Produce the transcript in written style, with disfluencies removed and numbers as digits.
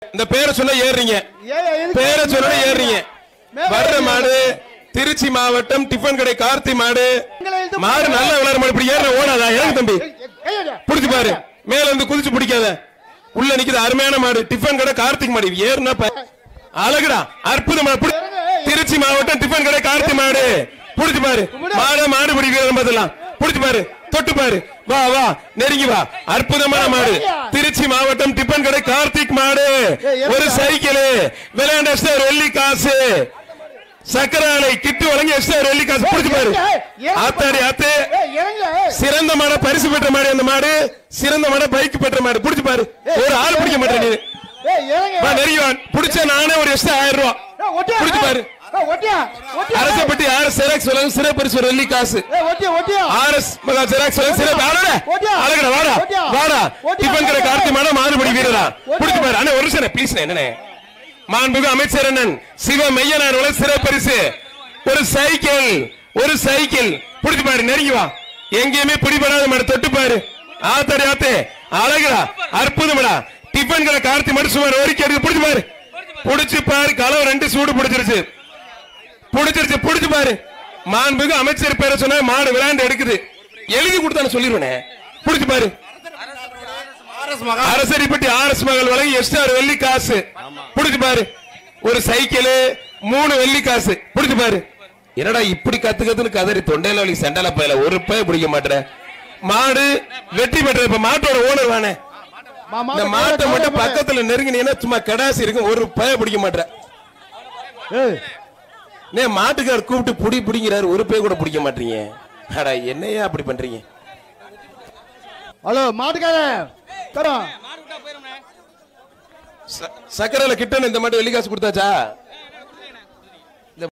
இந்த பேரை சொன்னா ஏறுறீங்க, பேரை சொன்னா ஏறுறீங்க. வர்ற மாடு திருச்சி மாவட்டம் டிஃபன் கடை கார்த்தி மாடு. மாடு நல்ல விளையாட மாடு. இப்படி ஏற ஓடாதா? எனக்கு தம்பி புடிச்சு பாரு, மேல இருந்து குதிச்சு பிடிக்காத. உள்ள நிக்குது அருமையான மாடு, டிஃபன் கடை கார்த்திக் மாடு. ஏறுனா அழகுடா, அற்புதமா. திருச்சி மாவட்டம் டிஃபன் கடை கார்த்தி மாடு. புடிச்சு பாரு, மாடு மாடு பிடி வீரர் பார்த்தலாம். புடிச்சு பாரு, தொட்டு பாரு, வா வா நெருங்கி வா. அற்புதமான மாடு, திருச்சி மாவட்டம் டிஃபன் கடை கார்த்திக் மாடு. ஒரு சைக்கிள் விளையாண்ட வெள்ளி காசு. சக்கராலை கிட்டு வழங்கி வெள்ளி காசு. புடிச்சு பாரு, ஆத்தாடி ஆத்தே. சிறந்த மாட பரிசு பெற்ற மாடு அந்த மாடு. சிறந்த மாட பைக் பெற்ற மாடு. புடிச்சு பாரு, ஒரு ஆள் பிடிக்க மாட்டேன் நீ. நெருங்கிவான் புடிச்ச நானே ஒரு எக்ஸ்ட்ரா 1000 ரூபாய். புடிச்சு பாரு, அரசப்பட்டி ஆர்எஸ் ஜெராக்ஸ் வழங்கும் சிறப்பு வெள்ளி காசு. ஆர்எஸ் மகா ஜெராக்ஸ் வழங்கும் சிறப்பு. அழகடா வாடா வாடா. டிஃபன் கடை கார்த்தி மாட மாறுபடி வீரரா. புடிச்சு பாரு அண்ணே, ஒரு நிமிஷம் ப்ளீஸ். என்னண்ணே மாண்புமிகு அமைச்சர் அண்ணன் சிவ மெய்யனார் சிறப்பரிசு. ஒரு சைக்கிள், ஒரு சைக்கிள். புடிச்சு பாரு, நெருங்கி வா. எங்கேயுமே பிடிபடாத மாடு. தொட்டு பாரு, ஆத்தாடி ஆத்தே. அழகுடா, அற்புதமடா. டிஃபன் கடை கார்த்தி மாடு சுமார் ஒரு கேடு. புடிச்சு பாரு, புடிச்சு பாரு. கலவை 2 சூடு பிடிச்சிருச்சு, பிடிச்சிருச்சு. புடிச்சு பாரு. மாண்புமிகு அமைச்சர் பேரை சொன்ன மாடு விளையாண்டு எடுக்குது. எழுதி கொடுத்தான்னு சொல்லிடுவேனே. புடிச்சு பாரு, அரசரிப்பட்டி ஆர்எஸ் மகள் வழங்கி எக்ஸ்ட்ரா வெள்ளி காசு. புடிச்சு பாரு, ஒரு சைக்கிள் 3 வெள்ளி காசு. புடிச்சு பாரு. என்னடா இப்படி கத்துக்கிறதுன்னு கதறி தொண்டையில வலி செண்டல பையில ஒரு பய பிடிக்க மாட்டேற. மாடு வெற்றி பெற்ற. இப்ப மாட்டோட ஓனர் வானே, இந்த மாட்டை மட்டும் பக்கத்துல நெருங்கினீங்கன்னா சும்மா கடாசி இருக்கும், ஒரு பய பிடிக்க மாட்டேற. மாட்டுக்கார் கூப்பிட்டு புடி பிடிங்கிறாரு, ஒரு பய கூட பிடிக்க மாட்டீங்க. அடா என்னையா அப்படி பண்றீங்க? ஹலோ மாட்டுக்கார, சக்கரையில கிட்ட இந்த மாட்டு வெள்ளி காசு கொடுத்தாச்சா?